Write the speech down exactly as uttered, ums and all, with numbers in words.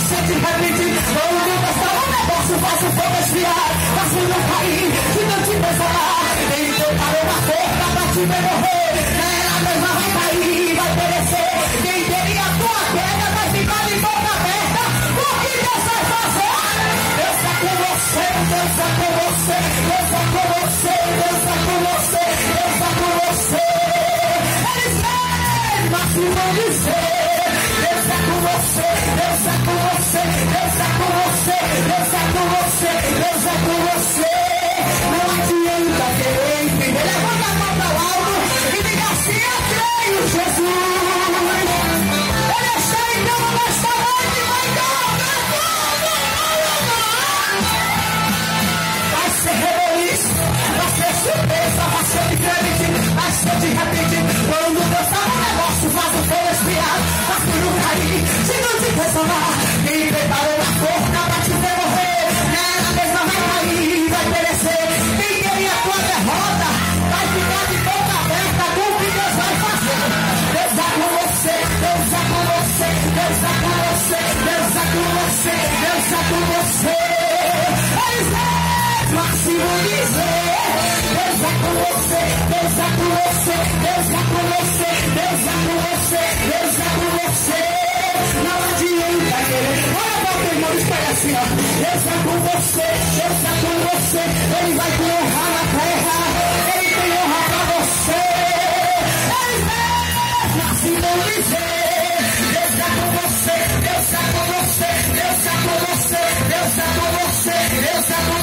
você de repente, quando Deus dá um negócio, faz o fogo esfriar, faz o não cair, que não te desolar. Ele preparou uma forca pra te ver morrer, ela mesma vai cair, vai perecer. Quem teria a tua queda vai ficar de boca aberta, o que Deus vai fazer? Deus é com você, Deus é com você, Deus é com você, Deus é com você, Deus é com você. Eles mesmos se vão dizer, Deus é com você, Deus é com você, Deus é com você, Deus é com você, Deus é com você. Não adianta querer entender, levanta a mão para o alto e diga assim: eu creio, Jesus. Ele está em cama nesta noite, vai colocar fogo. Vai ser rebuliço, vai ser surpresa, vai ser diferente, vai ser de repente. Quando Deus dá um negócio, faz o fogo esfriar, faz tudo cair, se não te ressonar. Quem preparou a forca pra te ver morrer, ela mesma vai cair, vai perecer. Quem queria a tua derrota, vai ficar de boca aberta com o que Deus vai fazer. Deus é com você, Deus é com você, Deus é com você, Deus é com você, Deus é com você. Eles mesmos assim vão dizer, Deus é com você, Deus é com você, Deus é com você, Deus é com você, Deus é com você. Não adianta querer, olha para o teu irmão, espera assim, ó. Deus é com você, Deus é com você, Ele vai te honrar na terra, Ele tem honra para você. Eles mesmos assim vão dizer, Deus é com você, Deus é com você, Deus é com você, Deus é com você, Deus é com